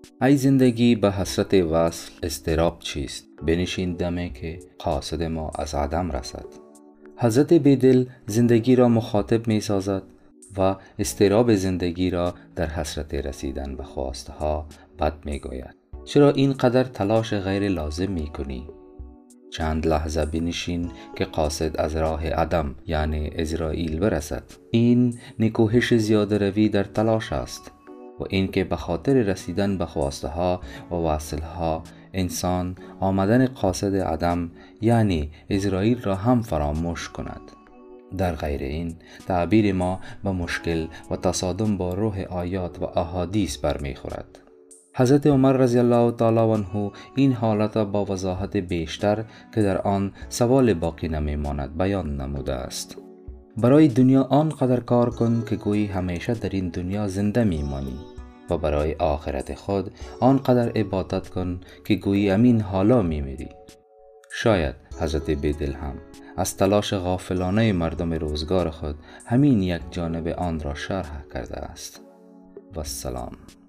ای زندگی به حسرت وصل اضطراب چیست؟ بنشین دمه که قاصد ما از عدم رسد. حضرت بیدل زندگی را مخاطب می سازد و اضطراب زندگی را در حسرت رسیدن به خواسته ها بد می گوید. چرا اینقدر تلاش غیر لازم می کنی؟ چند لحظه بنشین که قاصد از راه عدم یعنی عزرائیل برسد. این نکوهش زیاده روی در تلاش است و این که به خاطر رسیدن به خواسته ها و وصل ها انسان آمدن قاصد عدم یعنی عزرائیل را هم فراموش کند. در غیر این تعبیر ما به مشکل و تصادم با روح آیات و احادیث برمیخورد. حضرت عمر رضی الله تعالی عنه این حالت با وضاحت بیشتر که در آن سوال باقی نمیماند بیان نموده است. برای دنیا آنقدر کار کن که گویی همیشه در این دنیا زنده میمانی و برای آخرت خود آنقدر عبادت کن که گویی امین حالا میمیری. شاید حضرت بیدل هم از تلاش غافلانه مردم روزگار خود همین یک جانب آن را شرح کرده است. و السلام.